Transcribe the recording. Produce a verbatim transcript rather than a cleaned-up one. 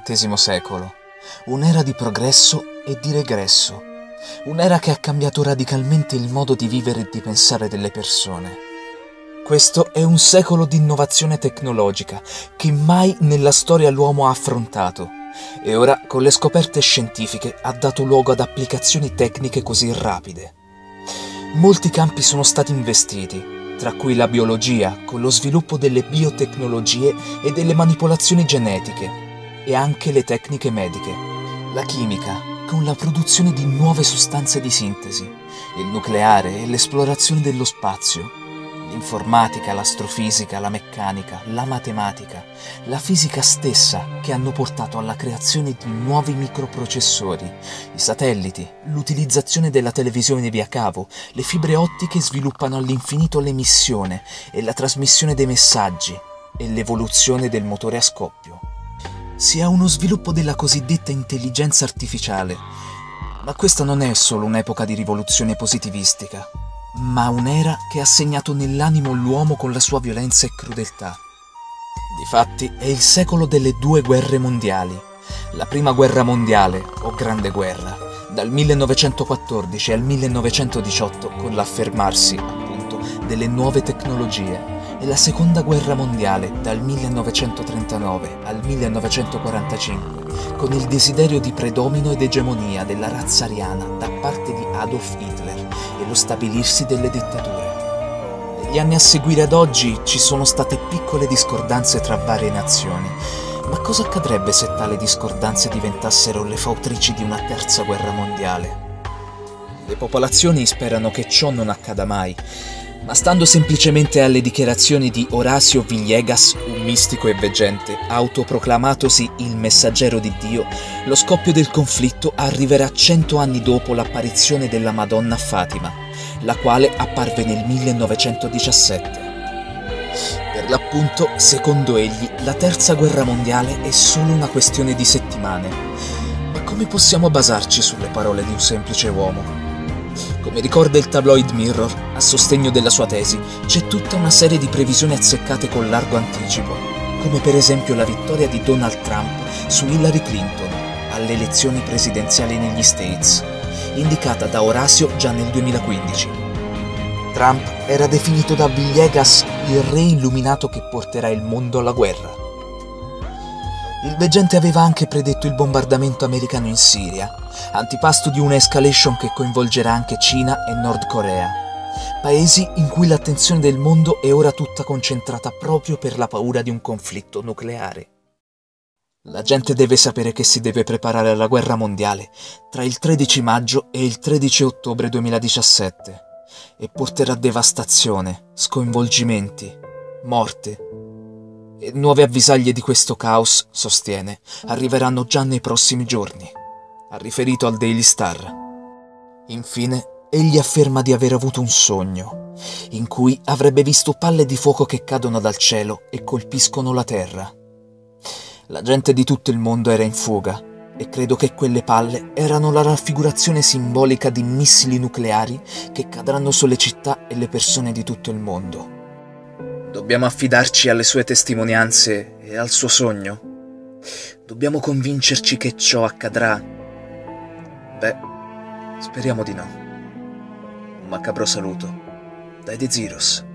ventesimo secolo, un'era di progresso e di regresso, un'era che ha cambiato radicalmente il modo di vivere e di pensare delle persone. Questo è un secolo di innovazione tecnologica che mai nella storia l'uomo ha affrontato e ora con le scoperte scientifiche ha dato luogo ad applicazioni tecniche così rapide. Molti campi sono stati investiti, tra cui la biologia, con lo sviluppo delle biotecnologie e delle manipolazioni genetiche, e anche le tecniche mediche, la chimica, con la produzione di nuove sostanze di sintesi, il nucleare e l'esplorazione dello spazio, l'informatica, l'astrofisica, la meccanica, la matematica, la fisica stessa che hanno portato alla creazione di nuovi microprocessori, i satelliti, l'utilizzazione della televisione via cavo, le fibre ottiche sviluppano all'infinito l'emissione e la trasmissione dei messaggi e l'evoluzione del motore a scoppio. Si ha uno sviluppo della cosiddetta intelligenza artificiale, ma questa non è solo un'epoca di rivoluzione positivistica, ma un'era che ha segnato nell'animo l'uomo con la sua violenza e crudeltà. Difatti è il secolo delle due guerre mondiali, la prima guerra mondiale, o grande guerra, dal millenovecentoquattordici al millenovecentodiciotto con l'affermarsi, appunto, delle nuove tecnologie, e la seconda guerra mondiale dal millenovecentotrentanove al millenovecentoquarantacinque con il desiderio di predomino ed egemonia della razza ariana da parte di Adolf Hitler e lo stabilirsi delle dittature. Negli anni a seguire ad oggi ci sono state piccole discordanze tra varie nazioni, ma cosa accadrebbe se tali discordanze diventassero le fautrici di una terza guerra mondiale? Le popolazioni sperano che ciò non accada mai, ma stando semplicemente alle dichiarazioni di Horacio Villegas, un mistico e veggente, autoproclamatosi il messaggero di Dio, lo scoppio del conflitto arriverà cento anni dopo l'apparizione della Madonna a Fatima, la quale apparve nel millenovecentodiciassette. Per l'appunto, secondo egli, la terza guerra mondiale è solo una questione di settimane. Ma come possiamo basarci sulle parole di un semplice uomo? Come ricorda il tabloid Mirror, a sostegno della sua tesi, c'è tutta una serie di previsioni azzeccate con largo anticipo, come per esempio la vittoria di Donald Trump su Hillary Clinton alle elezioni presidenziali negli States, indicata da Horacio già nel duemilaquindici. Trump era definito da Villegas il re illuminato che porterà il mondo alla guerra. Il veggente aveva anche predetto il bombardamento americano in Siria, antipasto di una escalation che coinvolgerà anche Cina e Nord Corea, paesi in cui l'attenzione del mondo è ora tutta concentrata proprio per la paura di un conflitto nucleare. La gente deve sapere che si deve preparare alla guerra mondiale tra il tredici maggio e il tredici ottobre duemiladiciassette e porterà devastazione, sconvolgimenti, morte. E nuove avvisaglie di questo caos, sostiene, arriveranno già nei prossimi giorni, ha riferito al Daily Star. Infine, egli afferma di aver avuto un sogno, in cui avrebbe visto palle di fuoco che cadono dal cielo e colpiscono la terra. La gente di tutto il mondo era in fuga, e credo che quelle palle erano la raffigurazione simbolica di missili nucleari che cadranno sulle città e le persone di tutto il mondo. Dobbiamo affidarci alle sue testimonianze e al suo sogno? Dobbiamo convincerci che ciò accadrà? Beh, speriamo di no. Un macabro saluto dai The Zeros.